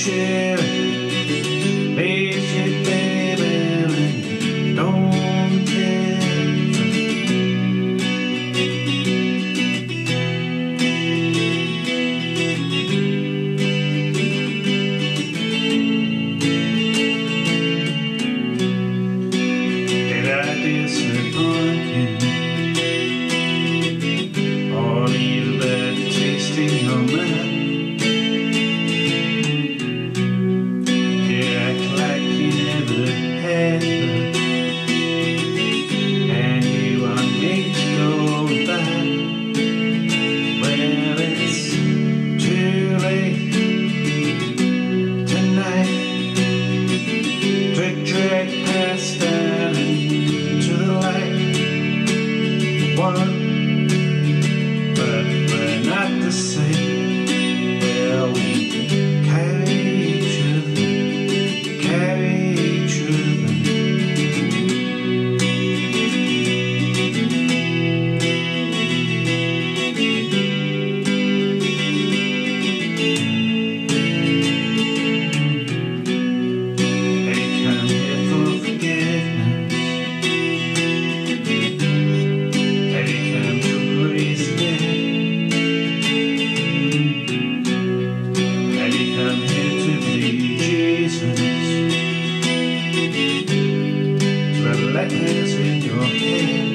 share leaves you, baby, when you don't care. Did I disappoint you or leave a bad taste in your mouth? But we're not the same. Well, we carry each other, carry each other. Hey, come here for forgiveness. Letters in your head.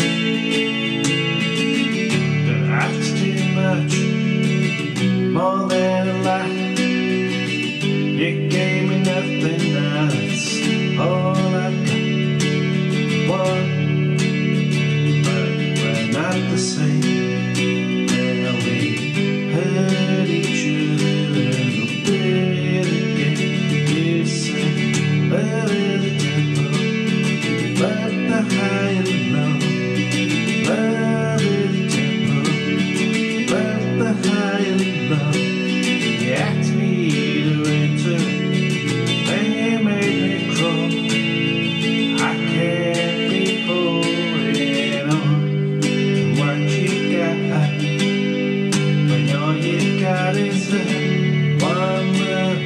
Don't ask too much, more than a lot. You gave me nothing, now that's all I've got. One, but we're not the same. Well, we hurt each other and we'll do it again. You say, love is a tempo, but the high and low, love is a tempo, but the high and low. You asked me to enter, then you made me crawl. I can't be holding on to what you got, when all you got is one word,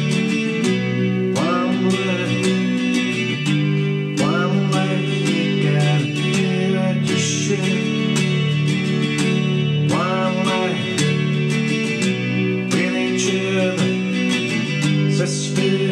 one word. One life with each other, sister.